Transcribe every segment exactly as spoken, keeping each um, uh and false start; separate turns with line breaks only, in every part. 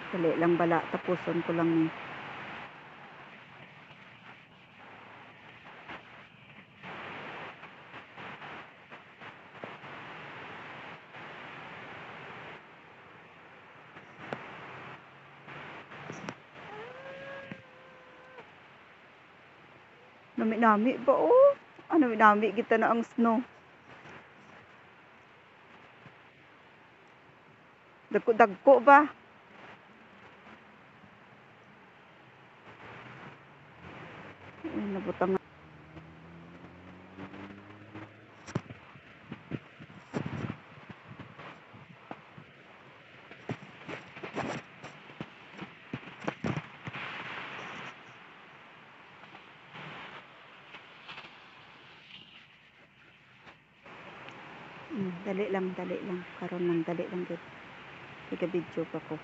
Dali lang bala, tapuson ko lang ni. Nami-nami ba oh? Ano nami kita na ang snow. Dagko-dagko ba? Ay, nabutang. Hmm, dali lang, dali lang. Karon lang, dali lang gid. Tiga-video pa ko.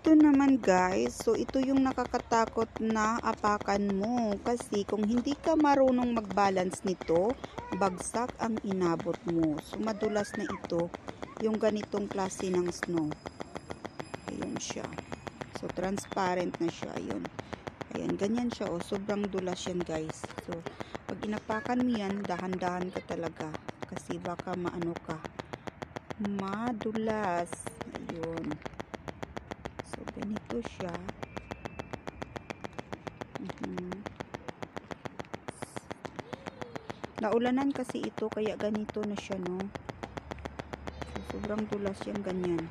Ito naman guys, so ito yung nakakatakot na apakan mo. Kasi kung hindi ka marunong mag-balance nito, bagsak ang inabot mo. So madulas na ito, yung ganitong klase ng snow. Ayun siya. So transparent na siya, ayun. Ayan, ganyan siya, oh. Sobrang dulas yan guys. So pag inapakan mo yan, dahan-dahan ka talaga. Kasi baka maano ka. Madulas. Ayun. So, ganito siya. Uh-huh. Naulanan kasi ito, kaya ganito na siya, no? So, sobrang dulas yan, ganyan.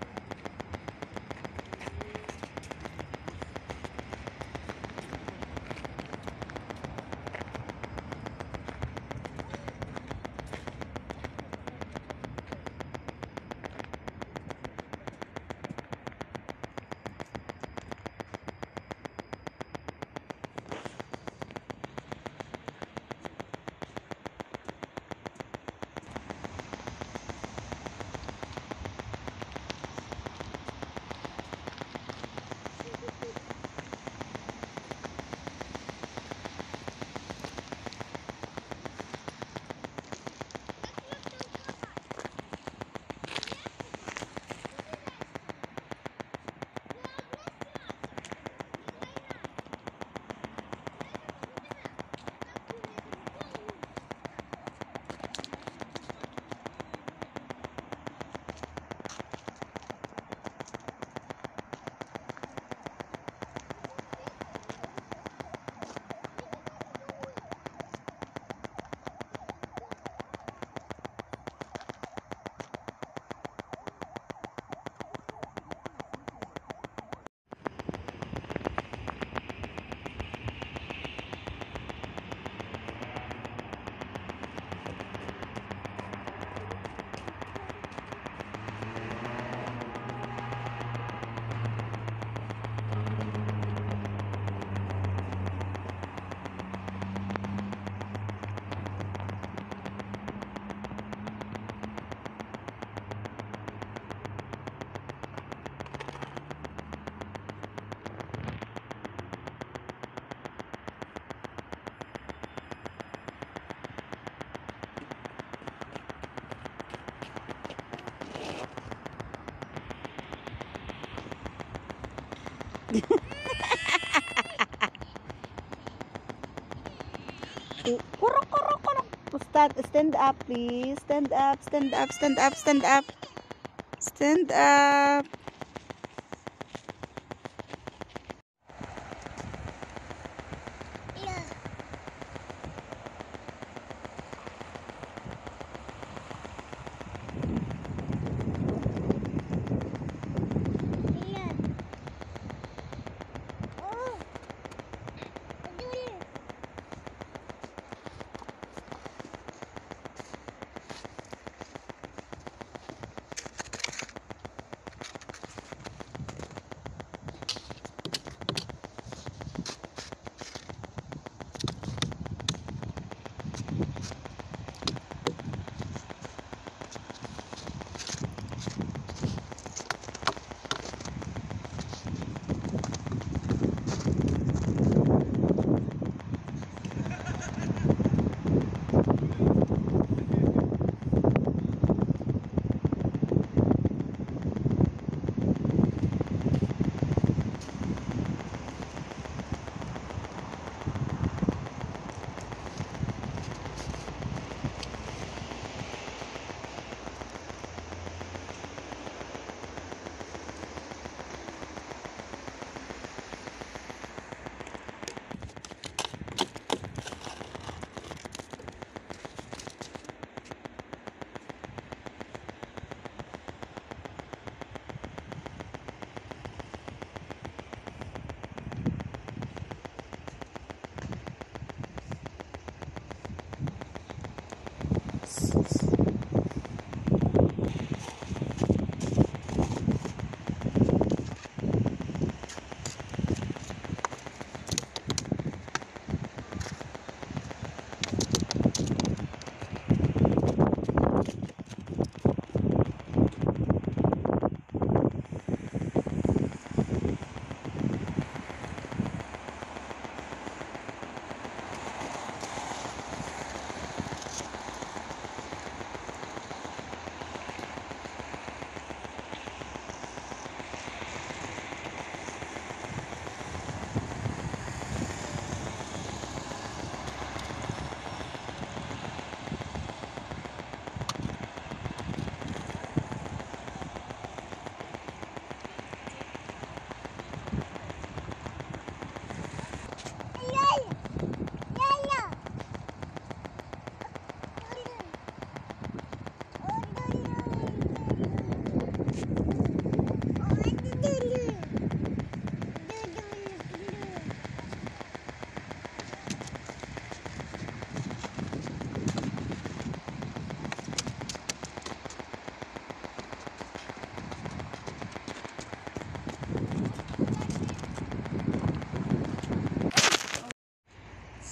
Kurok, kurok, kurok. Stand, stand up, please. Stand up, stand up, stand up, stand up. Stand up.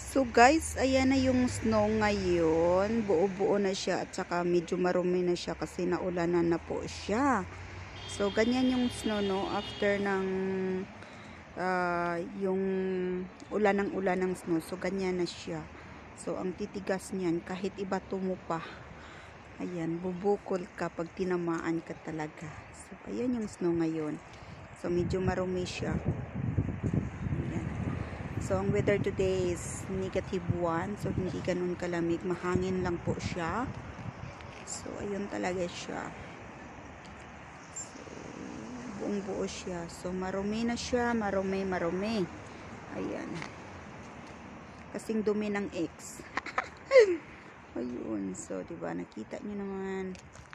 So guys, ayan na yung snow ngayon. Buo-buo na siya at saka medyo marumi na siya kasi naulanan na po siya. So ganyan yung snow no after ng uh, yung ulan ng ulan ng snow. So ganyan na siya. So ang titigas niyan kahit iba mo pa. Ayan, bubukol ka pag tinamaan ka talaga. So ayan yung snow ngayon. So medyo marumi siya. So, ang weather today is negative one. So, hindi ganun kalamig. Mahangin lang po siya. So, ayun talaga siya. So, buong buo siya. So, marumi na siya. Marumi, marumi. Ayan. Kasing dumi ng X. Ayun. So, diba? Nakita nyo naman.